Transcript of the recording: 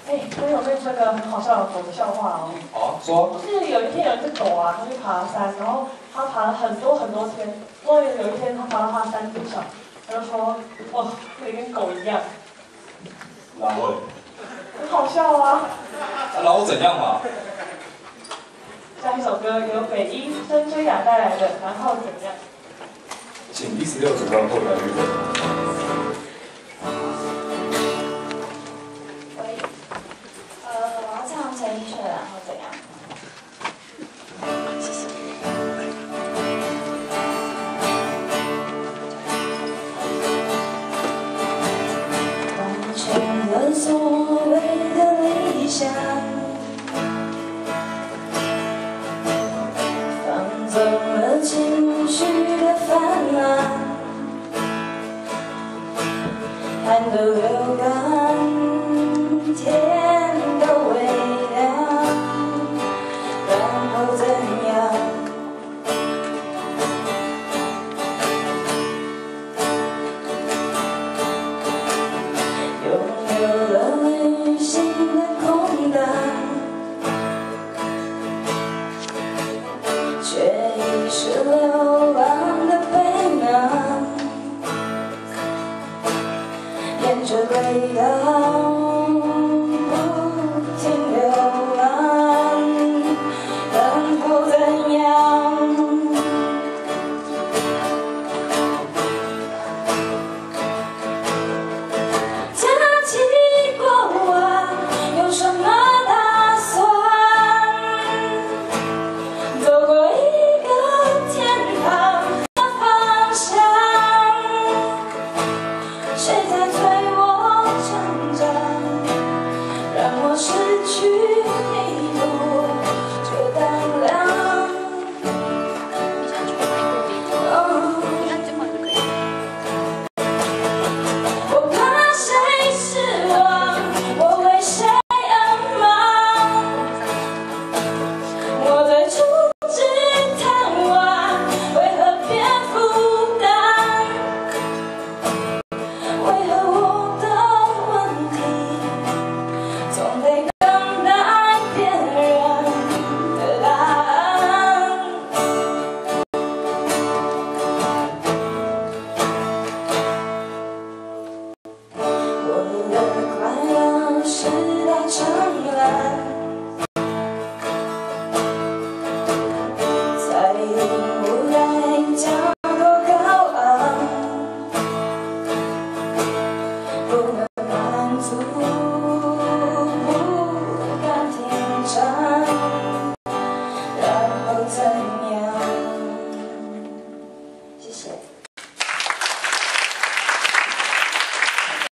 我有那个很好笑的狗的笑话哦。 好，说。 就是有一天有一只狗啊，它去爬山，然后它爬了很多很多天，终于有一天它爬到它山顶上，它就说：“哦，这里跟狗一样。” 然后， 很好笑啊。 然后怎样嘛？ 下一首歌由北一申追雅带来的《然后怎样》。 请第16组的后台预备。 我要唱陈奕迅的